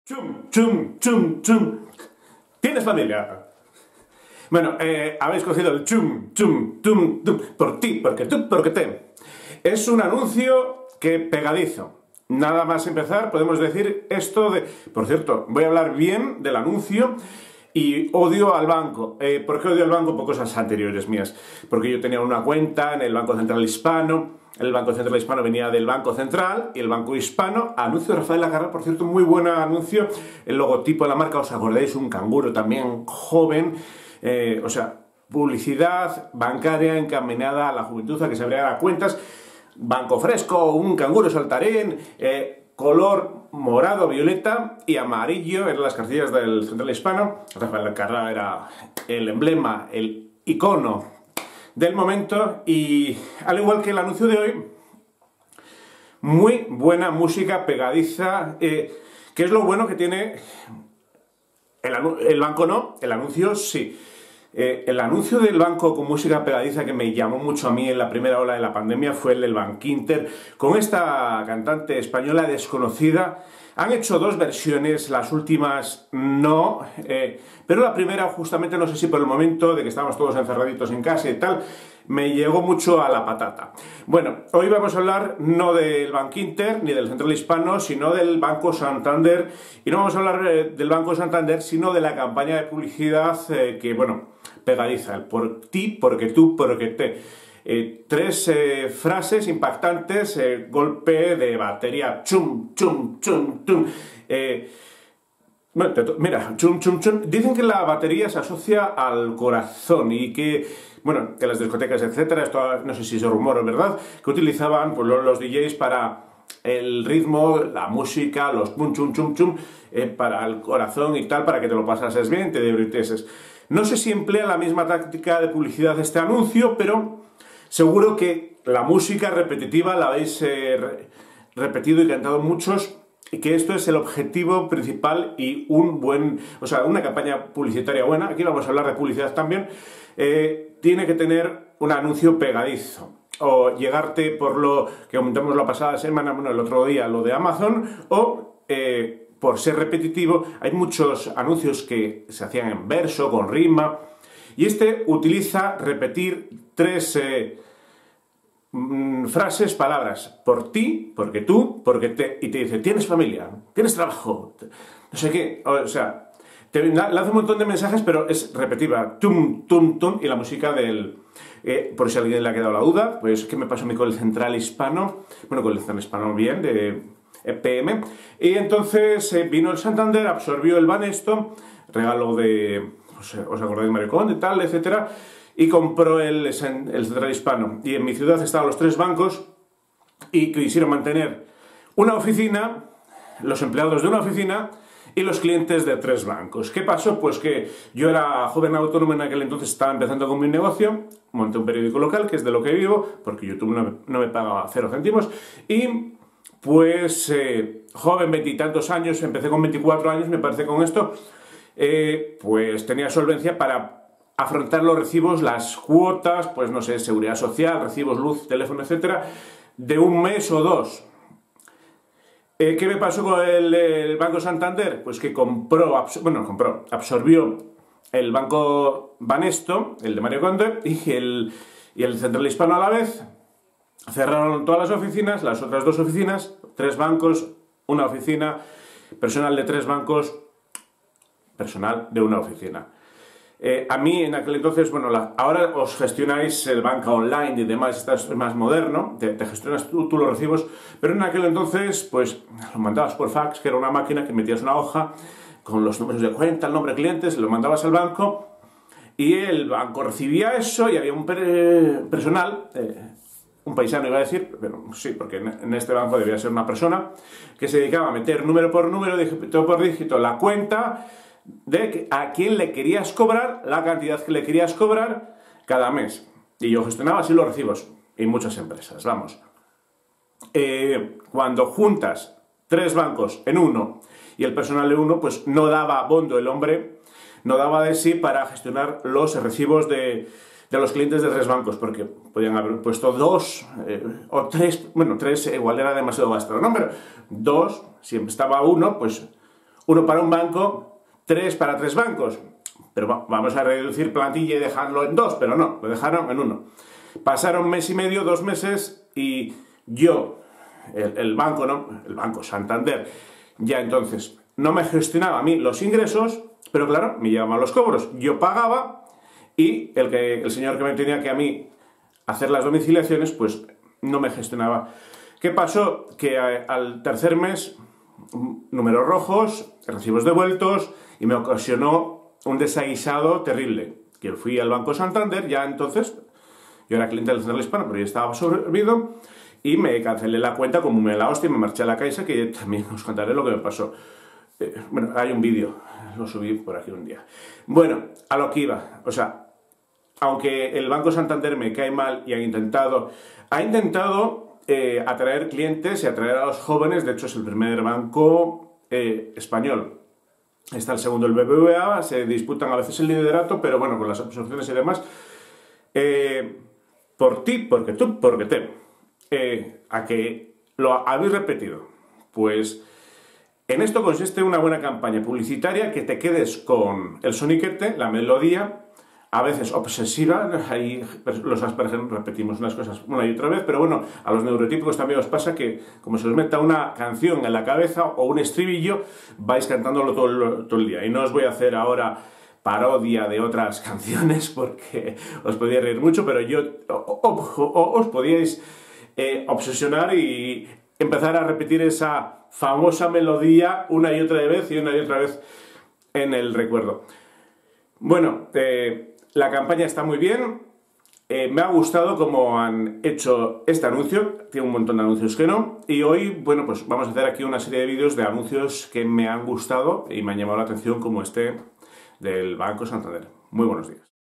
Chum, chum, chum, chum. ¿Tienes familia? Bueno, habéis cogido el chum, chum, tum, tum, por ti, porque tú, porque te. Es un anuncio que pegadizo. Nada más empezar, podemos decir esto de... Por cierto, voy a hablar bien del anuncio y odio al banco. ¿Por qué odio al banco? Por cosas anteriores mías. Porque yo tenía una cuenta en el Banco Central Hispano. El Banco Central Hispano venía del Banco Central y el Banco Hispano. Anuncio de Rafael Lagarra, por cierto, muy buen anuncio. El logotipo de la marca, ¿os acordáis? Un canguro también joven. O sea, publicidad bancaria encaminada a la juventud a que se abriera cuentas. Banco fresco, un canguro saltarín, color morado, violeta y amarillo eran las cartillas del Central Hispano. Rafael Lagarra era el emblema, el icono del momento, y al igual que el anuncio de hoy, muy buena música pegadiza, que es lo bueno que tiene el banco. No, el anuncio sí. El anuncio del banco con música pegadiza que me llamó mucho a mí en la primera ola de la pandemia fue el del Bankinter, con esta cantante española desconocida. Han hecho dos versiones, las últimas no, pero la primera justamente, no sé si por el momento de que estábamos todos encerraditos en casa y tal, me llegó mucho a la patata. Bueno, hoy vamos a hablar no del Bankinter ni del Central Hispano, sino del Banco Santander, y no vamos a hablar del Banco Santander, sino de la campaña de publicidad que, bueno, pegadiza, el por ti, porque tú, porque te. Tres frases impactantes, golpe de batería, chum, chum, chum, chum. Bueno, mira, chum, chum, chum. Dicen que la batería se asocia al corazón y que, bueno, que las discotecas, etcétera, esto no sé si es rumor o verdad, que utilizaban pues, los DJs para el ritmo, la música, los chum, chum, chum, chum, para el corazón y tal, para que te lo pasases bien, te divirtieses. No sé si emplea la misma táctica de publicidad este anuncio, pero seguro que la música repetitiva la habéis repetido y cantado muchos, y que esto es el objetivo principal y una campaña publicitaria buena. Aquí vamos a hablar de publicidad también. Tiene que tener un anuncio pegadizo, o llegarte por lo que comentamos la pasada semana, bueno, el otro día, lo de Amazon, o por ser repetitivo. Hay muchos anuncios que se hacían en verso, con rima, y este utiliza repetir tres frases, palabras, por ti, porque tú, porque te, y te dice, tienes familia, tienes trabajo, no sé qué, o sea, te lanza un montón de mensajes, pero es repetitiva, tum, tum, tum, y la música del... por si a alguien le ha quedado la duda, pues, ¿qué me pasó a mí con el Central Hispano? Bueno, con el Central Hispano bien, de EPM, y entonces vino el Santander, absorbió el Banesto, regalo de... ¿Os acordáis de Mario Conde, tal, etcétera? Y compró el Central Hispano. Y en mi ciudad estaban los tres bancos y quisieron mantener una oficina, los empleados de una oficina y los clientes de tres bancos. ¿Qué pasó? Pues que yo era joven autónomo en aquel entonces, estaba empezando con mi negocio, monté un periódico local, que es de lo que vivo, porque YouTube no me pagaba 0 céntimos, y pues joven, 20 y tantos años, empecé con 24 años, me parece, con esto, pues tenía solvencia para afrontar los recibos, las cuotas, pues no sé, seguridad social, recibos, luz, teléfono, etcétera, de un mes o dos. ¿Qué me pasó con el Banco Santander? Pues que absorbió el Banco Banesto, el de Mario Conde, y el Central Hispano a la vez. Cerraron todas las oficinas, las otras dos oficinas, tres bancos, una oficina, personal de tres bancos, personal de una oficina. A mí en aquel entonces, bueno, ahora os gestionáis el banca online y demás, esto es más moderno, te gestionas tú los recibos, pero en aquel entonces, pues, lo mandabas por fax, que era una máquina que metías una hoja con los números de cuenta, el nombre de clientes, lo mandabas al banco y el banco recibía eso y había un personal, un paisano iba a decir, pero sí, porque en este banco debía ser una persona, que se dedicaba a meter número por número, dígito por dígito, la cuenta de a quién le querías cobrar, la cantidad que le querías cobrar cada mes. Y yo gestionaba así los recibos, y muchas empresas, vamos. Cuando juntas tres bancos en uno y el personal de uno, pues no daba bondo el hombre, no daba de sí para gestionar los recibos de los clientes de tres bancos, porque podían haber puesto dos o tres, bueno, tres igual era demasiado vasto, ¿no? Pero dos, si estaba uno, pues uno para un banco, 3 para 3 bancos. Pero vamos a reducir plantilla y dejarlo en 2, pero no, lo dejaron en 1. Pasaron mes y medio, 2 meses, y yo, el banco, ¿no? El Banco Santander, ya entonces no me gestionaba a mí los ingresos, pero claro, me llevaban los cobros. Yo pagaba y el señor que me tenía que a mí hacer las domiciliaciones, pues no me gestionaba. ¿Qué pasó? Que al tercer mes, números rojos, recibos devueltos, y me ocasionó un desaguisado terrible. Que fui al Banco Santander, ya entonces, yo era cliente del Central Hispano, pero ya estaba absorbido, y me cancelé la cuenta como me la hostia y me marché a la Caixa, que también os contaré lo que me pasó. Bueno, hay un vídeo, lo subí por aquí un día. Bueno, a lo que iba, o sea, aunque el Banco Santander me cae mal y ha intentado atraer clientes y atraer a los jóvenes. De hecho es el primer banco español. Está el segundo, el BBVA, se disputan a veces el liderato, pero bueno, con las absorciones y demás. Por ti, porque tú, porque te. A que lo habéis repetido. Pues en esto consiste una buena campaña publicitaria, que te quedes con el soniquete, la melodía, a veces obsesiva. Ahí los Asperger repetimos unas cosas una y otra vez, pero bueno, a los neurotípicos también os pasa que, como se os meta una canción en la cabeza o un estribillo, vais cantándolo todo el día. Y no os voy a hacer ahora parodia de otras canciones porque os podía reír mucho, pero os podíais obsesionar y empezar a repetir esa famosa melodía una y otra vez en el recuerdo. Bueno, la campaña está muy bien. Me ha gustado cómo han hecho este anuncio. Tiene un montón de anuncios que no. Y hoy, bueno, pues vamos a hacer aquí una serie de vídeos de anuncios que me han gustado y me han llamado la atención, como este del Banco Santander. Muy buenos días.